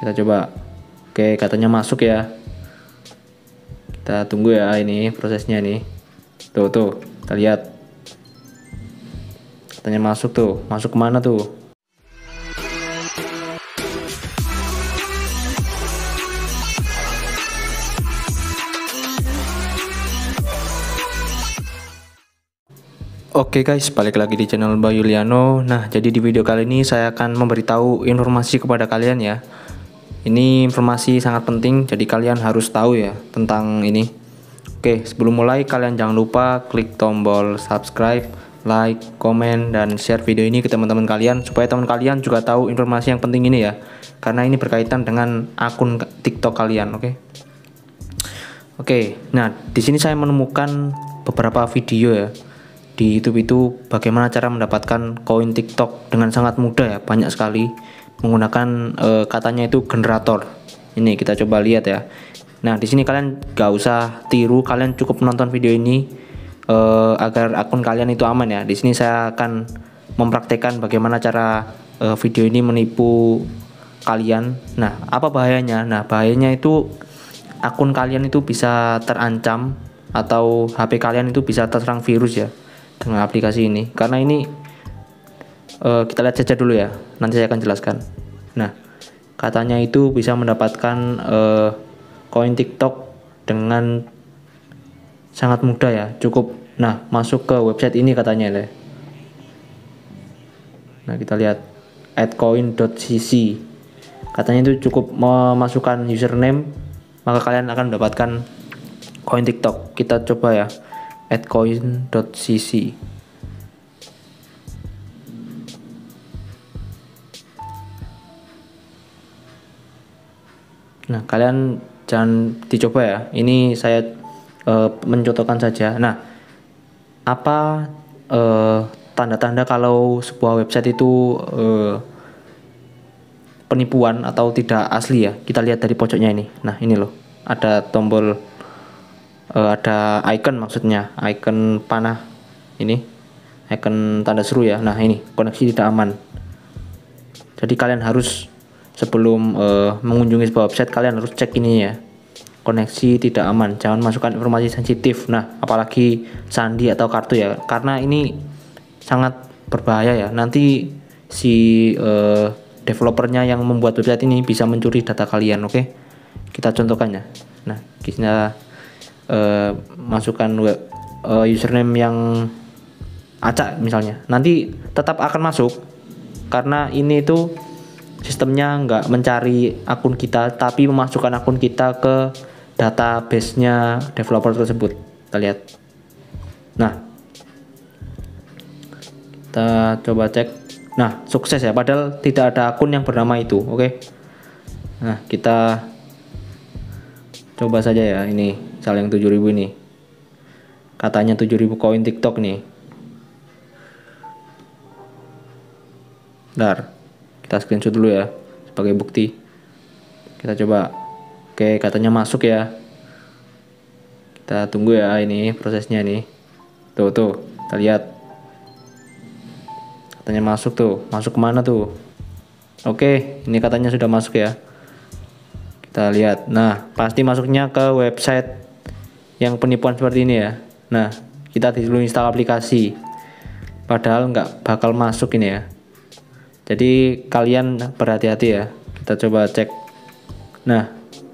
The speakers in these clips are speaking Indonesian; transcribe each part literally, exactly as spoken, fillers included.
Kita coba. Oke, katanya masuk ya. Kita tunggu ya ini prosesnya nih. Tuh tuh, kita lihat. Katanya masuk tuh. Masuk kemana tuh? Oke guys, balik lagi di channel Mbak Yuliano. Nah, jadi di video kali ini saya akan memberitahu informasi kepada kalian ya. Ini informasi sangat penting, jadi kalian harus tahu ya tentang ini. Oke, sebelum mulai kalian jangan lupa klik tombol subscribe, like, komen, dan share video ini ke teman-teman kalian supaya teman kalian juga tahu informasi yang penting ini ya. Karena ini berkaitan dengan akun TikTok kalian, oke? Oke, nah di sini saya menemukan beberapa video ya. Di YouTube itu bagaimana cara mendapatkan koin TikTok dengan sangat mudah ya, banyak sekali menggunakan e, katanya itu generator. Ini kita coba lihat ya. Nah di sini kalian gak usah tiru, kalian cukup menonton video ini e, agar akun kalian itu aman ya. Di sini saya akan mempraktekkan bagaimana cara e, video ini menipu kalian. Nah apa bahayanya? Nah bahayanya itu akun kalian itu bisa terancam atau H P kalian itu bisa terserang virus ya dengan aplikasi ini. Karena ini uh, kita lihat saja dulu ya, nanti saya akan jelaskan. Nah katanya itu bisa mendapatkan uh, koin TikTok dengan sangat mudah ya, cukup nah masuk ke website ini katanya ya. Nah kita lihat adcoin dot c c, katanya itu cukup memasukkan username maka kalian akan mendapatkan koin TikTok. Kita coba ya, adcoin dot c c. Nah kalian jangan dicoba ya, ini saya uh, mencontohkan saja. Nah apa uh, tanda-tanda kalau sebuah website itu uh, penipuan atau tidak asli ya? Kita lihat dari pojoknya ini. Nah ini loh, ada tombol uh, ada icon, maksudnya icon panah ini, icon tanda seru ya. Nah ini koneksi tidak aman. Jadi kalian harus sebelum uh, mengunjungi sebuah website kalian harus cek ini ya, koneksi tidak aman, jangan masukkan informasi sensitif. Nah apalagi sandi atau kartu ya, karena ini sangat berbahaya ya. Nanti si uh, developernya yang membuat website ini bisa mencuri data kalian. Oke, kita contohkannya. Nah kita uh, masukkan web, uh, username yang acak misalnya, nanti tetap akan masuk karena ini itu sistemnya nggak mencari akun kita tapi memasukkan akun kita ke database-nya developer tersebut. Kita lihat. Nah kita coba cek. Nah sukses ya, padahal tidak ada akun yang bernama itu. Oke, nah kita coba saja ya, ini misal yang tujuh ribu ini, katanya tujuh ribu koin TikTok nih. Bentar, kita screenshot dulu ya sebagai bukti. Kita coba. Oke, katanya masuk ya. Kita tunggu ya ini prosesnya nih. Tuh tuh, kita lihat. Katanya masuk tuh. Masuk kemana tuh? Oke, ini katanya sudah masuk ya. Kita lihat. Nah, pasti masuknya ke website yang penipuan seperti ini ya. Nah, kita dulu install aplikasi. Padahal nggak bakal masuk ini ya. Jadi kalian berhati-hati ya. Kita coba cek. Nah,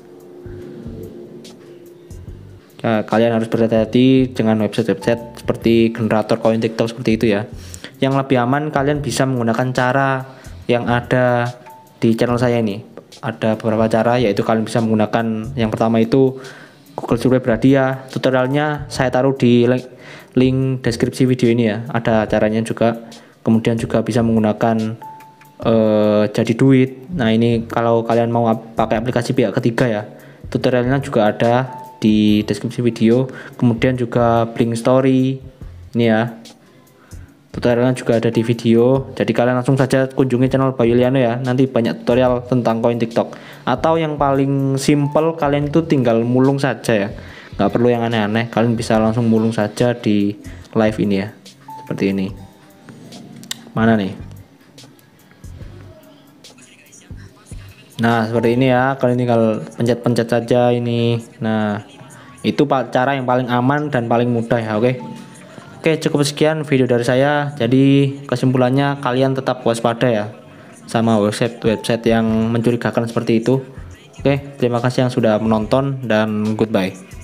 ya, kalian harus berhati-hati dengan website-website seperti generator koin TikTok seperti itu ya. Yang lebih aman kalian bisa menggunakan cara yang ada di channel saya ini. Ada beberapa cara, yaitu kalian bisa menggunakan yang pertama itu Google Survey Bradia. Tutorialnya saya taruh di link, link deskripsi video ini ya. Ada caranya juga. Kemudian juga bisa menggunakan Uh, jadi duit. Nah ini kalau kalian mau pakai aplikasi pihak ketiga ya, tutorialnya juga ada di deskripsi video. Kemudian juga Blink Story ini ya, tutorialnya juga ada di video. Jadi kalian langsung saja kunjungi channel Mbak Yuliano ya, nanti banyak tutorial tentang koin TikTok. Atau yang paling simple, kalian itu tinggal mulung saja ya, nggak perlu yang aneh-aneh, kalian bisa langsung mulung saja di live ini ya, seperti ini. Mana nih? Nah, seperti ini ya. Kalian tinggal pencet-pencet saja ini. Nah, itu pak cara yang paling aman dan paling mudah ya, oke. Oke, cukup sekian video dari saya. Jadi kesimpulannya kalian tetap waspada ya sama website-website yang mencurigakan seperti itu. Oke, terima kasih yang sudah menonton dan goodbye.